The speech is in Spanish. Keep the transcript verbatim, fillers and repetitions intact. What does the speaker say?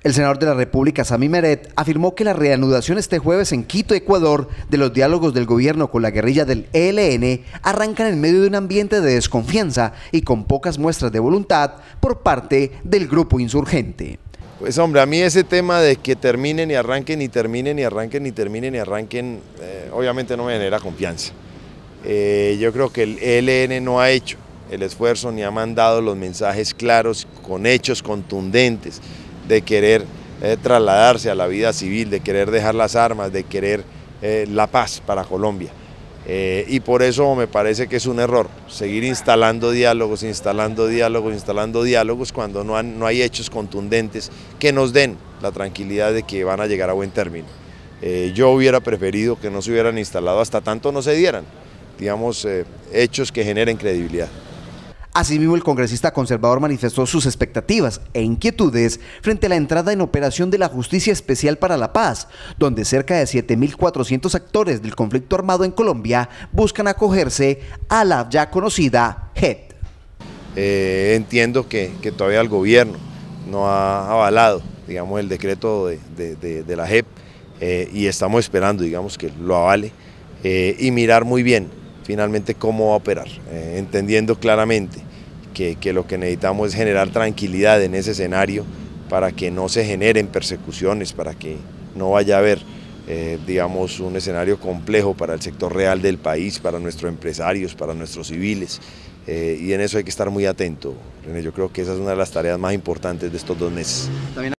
El senador de la República, Sami Meret, afirmó que la reanudación este jueves en Quito, Ecuador, de los diálogos del gobierno con la guerrilla del E L N arrancan en medio de un ambiente de desconfianza y con pocas muestras de voluntad por parte del grupo insurgente. Pues hombre, a mí ese tema de que terminen y arranquen y terminen y arranquen y terminen y arranquen, eh, obviamente no me genera confianza. Eh, yo creo que el E L N no ha hecho el esfuerzo ni ha mandado los mensajes claros, con hechos contundentes, de querer eh, trasladarse a la vida civil, de querer dejar las armas, de querer eh, la paz para Colombia. Eh, y por eso me parece que es un error seguir instalando diálogos, instalando diálogos, instalando diálogos cuando no, han, no hay hechos contundentes que nos den la tranquilidad de que van a llegar a buen término. Eh, yo hubiera preferido que no se hubieran instalado hasta tanto no se dieran, digamos, eh, hechos que generen credibilidad. Asimismo, el congresista conservador manifestó sus expectativas e inquietudes frente a la entrada en operación de la Justicia Especial para la Paz, donde cerca de siete mil cuatrocientos actores del conflicto armado en Colombia buscan acogerse a la ya conocida J E P. Eh, entiendo que, que todavía el gobierno no ha avalado, digamos, el decreto de, de, de, de la J E P eh, y estamos esperando, digamos, que lo avale eh, y mirar muy bien finalmente cómo va a operar, eh, entendiendo claramente que, que lo que necesitamos es generar tranquilidad en ese escenario para que no se generen persecuciones, para que no vaya a haber, eh, digamos, un escenario complejo para el sector real del país, para nuestros empresarios, para nuestros civiles, eh, y en eso hay que estar muy atento. Yo creo que esa es una de las tareas más importantes de estos dos meses.